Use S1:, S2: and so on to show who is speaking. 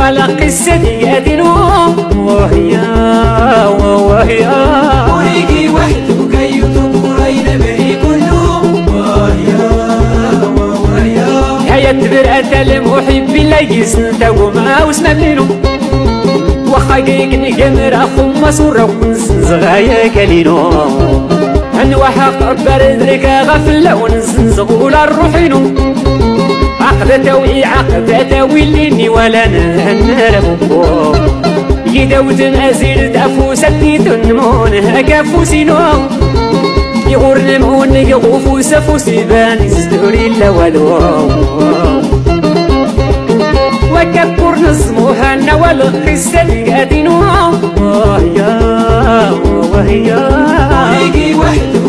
S1: على قصة يدينو وهي
S2: وريقي وحده كيوتو قرين بري كله
S1: هيا تبرأة المحب لا يسنتا وما وسنا منو وخايق نجمر أخو مسورة ونزنز غايا كالينو أنوحق برد غفلة ونزنز غولا الروحينو عقدة وعي عقدة ويليني ولا نربو يدوت أزيد دافو سديد نمون هكا فوسينو يغور نمون يغوفو سفو سيبان يزدوري لولو وكبر نصموها نوال قصة قادينو وهي
S2: وريقي وحده